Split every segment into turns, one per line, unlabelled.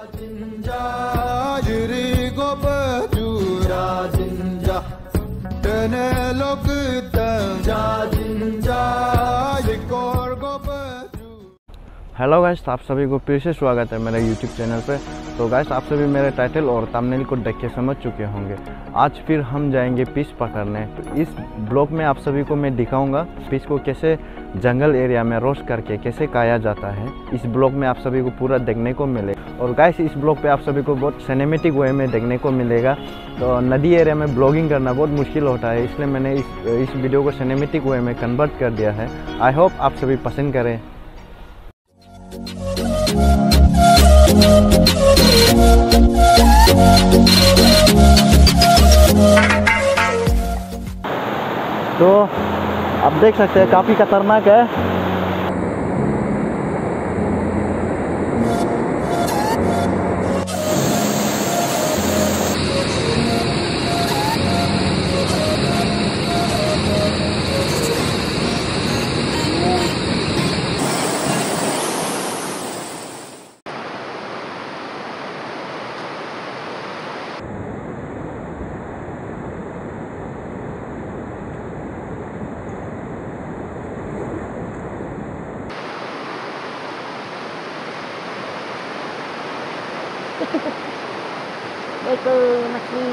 Hello guys, आप सभी को फिर से स्वागत है मेरे यूट्यूब चैनल पे। तो गाइस, आप सभी मेरे टाइटल और थंबनेल को देख के समझ चुके होंगे। आज फिर हम जाएंगे फिश पकड़ने। तो इस ब्लॉग में आप सभी को मैं दिखाऊंगा फिश को कैसे जंगल एरिया में रोस्ट करके कैसे खाया जाता है। इस ब्लॉग में आप सभी को पूरा देखने को मिले। और गाइस, इस ब्लॉग पे आप सभी को बहुत सिनेमेटिक वे में देखने को मिलेगा। तो नदी एरिया में ब्लॉगिंग करना बहुत मुश्किल होता है, इसलिए मैंने इस वीडियो को सिनेमेटिक वे में कन्वर्ट कर दिया है। आई होप आप सभी पसंद करें। तो आप देख सकते हैं काफ़ी खतरनाक है।
देखो मछली।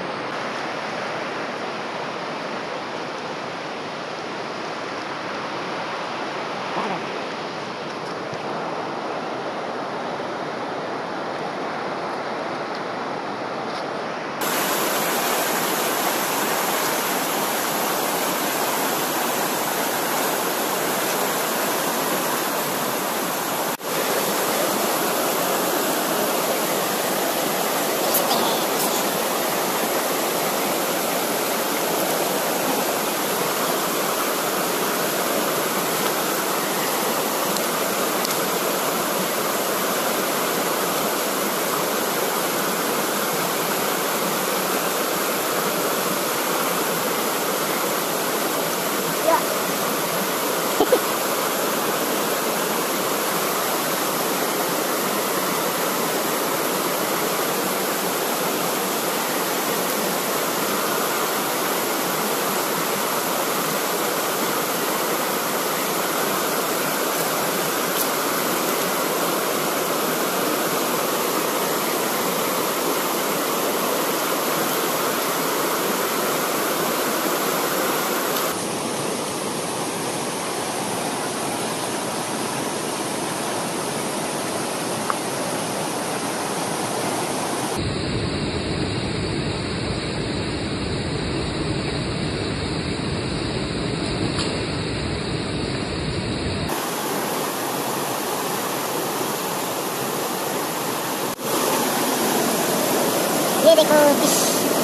ये देखो फिश।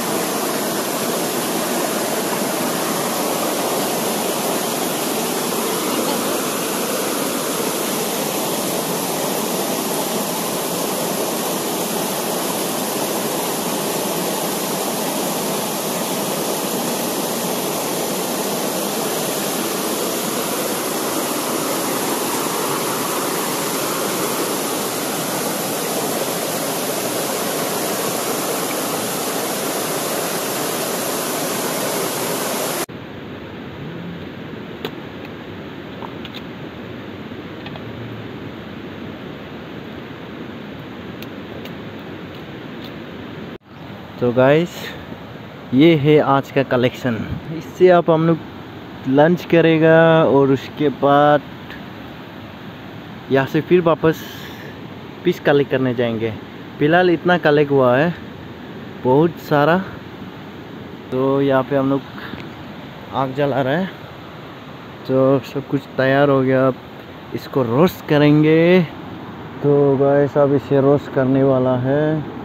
तो गाइस, ये है आज का कलेक्शन। इससे आप हम लोग लंच करेगा और उसके बाद यहाँ से फिर वापस फिश कलेक्ट करने जाएंगे। फिलहाल इतना कलेक्ट हुआ है, बहुत सारा। तो यहाँ पे हम लोग आग जला रहा है। तो सब कुछ तैयार हो गया, अब इसको रोस्ट करेंगे। तो गाइस, अब इसे रोस्ट करने वाला है।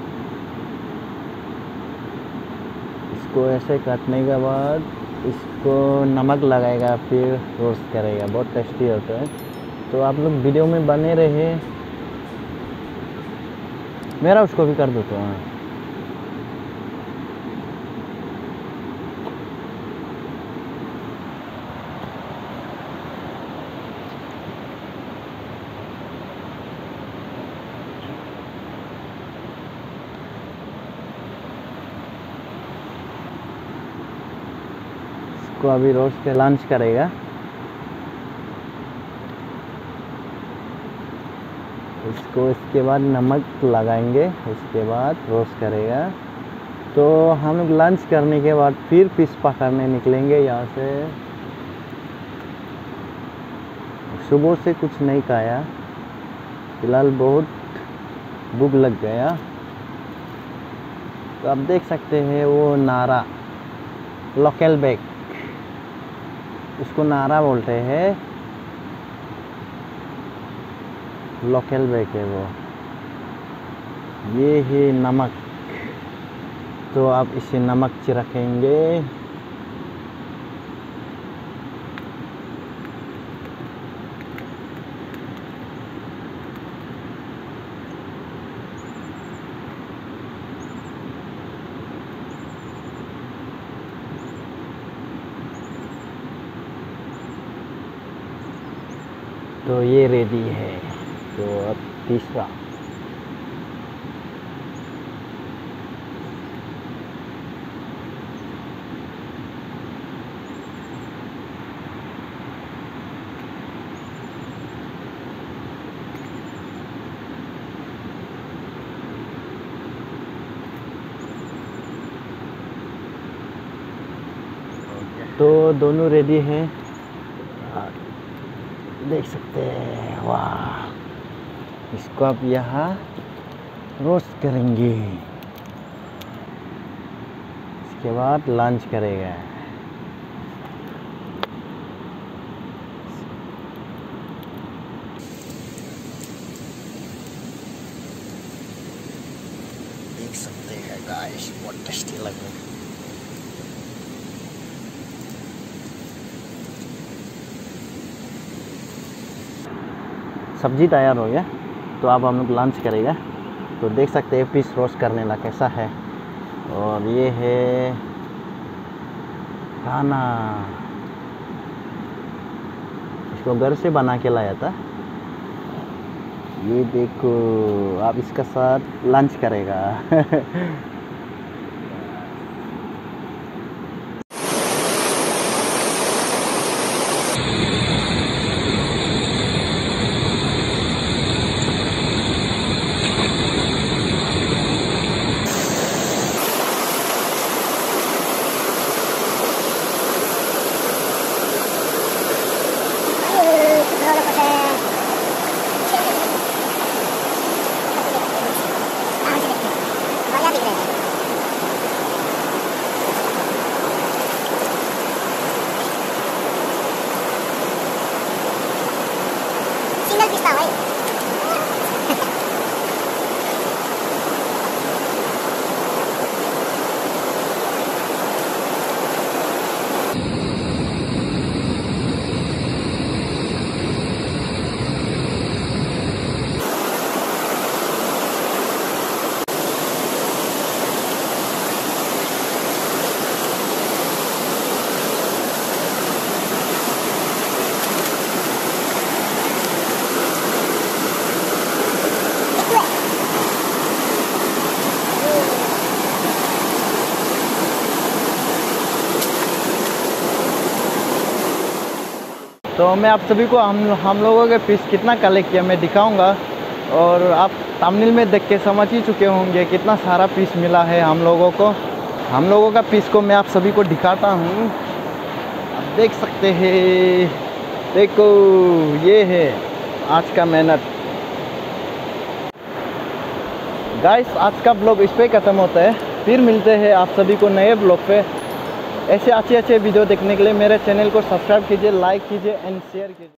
इसको ऐसे काटने के बाद इसको नमक लगाएगा, फिर रोस्ट करेगा। बहुत टेस्टी होता है। तो आप लोग वीडियो में बने रहे। मेरा उसको भी कर दो तो। हाँ, इसको अभी रोस्ट के लंच करेगा। इसको इसके बाद नमक लगाएंगे, उसके बाद रोस्ट करेगा। तो हम लोग लंच करने के बाद फिर फिश पकड़ने निकलेंगे यहाँ से। सुबह से कुछ नहीं खाया, फिलहाल बहुत भूख लग गया। तो आप देख सकते हैं वो नारा, लोकल बैग, उसको नारा बोलते हैं, लोकल बैग है वो। ये है नमक, तो आप इसे नमक छिड़केंगे। तो ये रेडी है। तो अब तीसरा, तो दोनों रेडी हैं, देख सकते हैं। वाह, इसको आप यहाँ रोस्ट करेंगे, इसके बाद लंच करेगा। देख सकते हैं गाइस, बहुत टेस्टी लग रहा है। सब्जी तैयार हो गया, तो अब हम लोग लंच करेगा। तो देख सकते हैं फिश रोस्ट करने ला कैसा है। और ये है खाना, इसको घर से बना के लाया था। ये देखो, आप इसका साथ लंच करेगा। तो मैं आप सभी को हम लोगों के पीस कितना कलेक्ट किया मैं दिखाऊंगा। और आप थंबनेल में देख के समझ ही चुके होंगे कितना सारा पीस मिला है हम लोगों को। हम लोगों का पीस को मैं आप सभी को दिखाता हूँ, आप देख सकते हैं। देखो, ये है आज का मेहनत। गाइस, आज का ब्लॉग इस पे ख़त्म होता है। फिर मिलते हैं आप सभी को नए ब्लॉग पे। ऐसे अच्छे वीडियो देखने के लिए मेरे चैनल को सब्सक्राइब कीजिए, लाइक कीजिए एंड शेयर कीजिए।